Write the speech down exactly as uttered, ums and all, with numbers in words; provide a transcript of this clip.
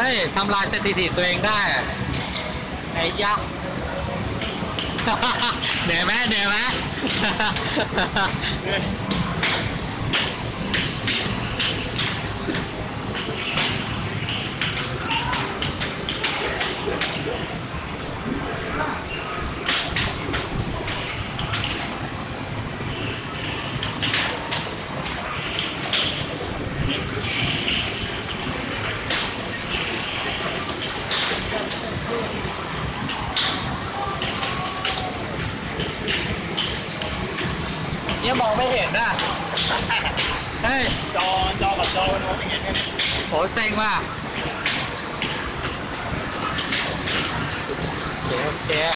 ฮ้ยทำลายสถิติตัวเองได้ไอ้ยักษ์ เหนื่อยไหมเหนื่อยไหม เนี่ยมองไม่เห็นนะเฮ้ยจอจอกับจอมันมองไม่เห็นไงโหเซ็งว่ะโอเคโอเค